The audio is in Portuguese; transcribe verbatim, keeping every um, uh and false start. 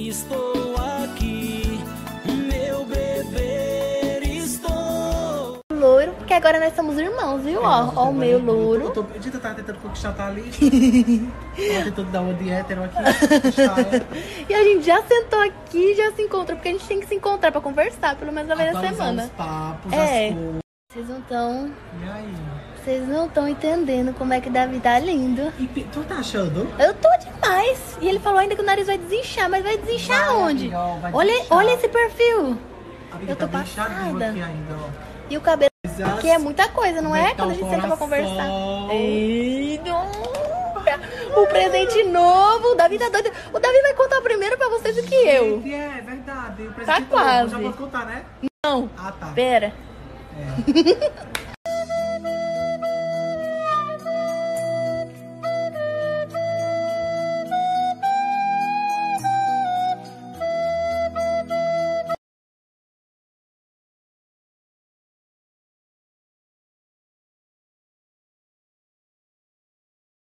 Estou aqui, meu bebê, estou. Louro, porque agora nós somos irmãos, viu? É, ó, ó o meu louro. Eu tô pedindo, tá tentando conquistar a Thalita. Tava tentando dar uma de hétero aqui. E a gente já sentou aqui, já se encontrou, porque a gente tem que se encontrar pra conversar, pelo menos uma vez na semana. Os papos, é. as coisas. Vocês não estão. E aí? Vocês não estão entendendo como é que Davi tá lindo. E tu tá achando? Eu tô demais. E ele falou ainda que o nariz vai desinchar, mas vai desinchar Vai, onde? amiga, vai olha, desinchar. olha esse perfil. Amiga, eu tô tá passada. aqui ainda, ó. E o cabelo Exato. que é muita coisa, não é? Tá Quando a gente senta pra conversar. coração. Ei, o presente novo. O Davi tá doido. O Davi vai contar primeiro pra vocês do que eu. Gente, é verdade. O Tá presente novo, quase. já pode contar, né? Não. Ah, tá. Pera. É.